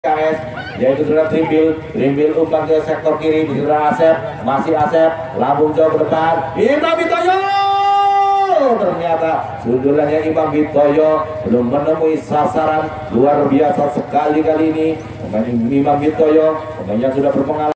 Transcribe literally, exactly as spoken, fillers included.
K S, yaitu sudah Trimbil, Trimbil umpan ke sektor kiri, di saudara Asep, masih Asep, lambung jauh ke depan, Imam Bitoyo, ternyata sundulannya Imam Bitoyo belum menemui sasaran, luar biasa sekali kali ini, pemain Imam Bitoyo, pemain yang sudah berpengalaman.